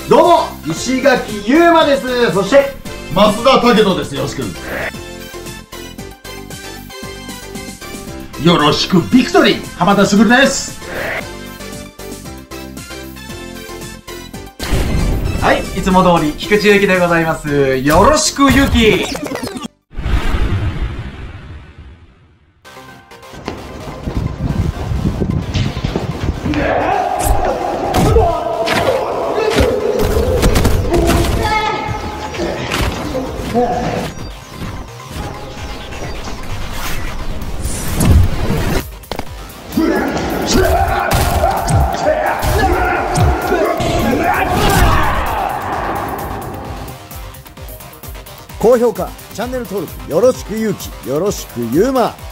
どうも石垣優馬です。そして増田武人です。よろしく。よろしくビクトリー浜田卓です。 はい、いつも通り菊池ゆきでございます。よろしくゆき。 高評価、チャンネル登録よろしくゆうき、よろしくゆうま。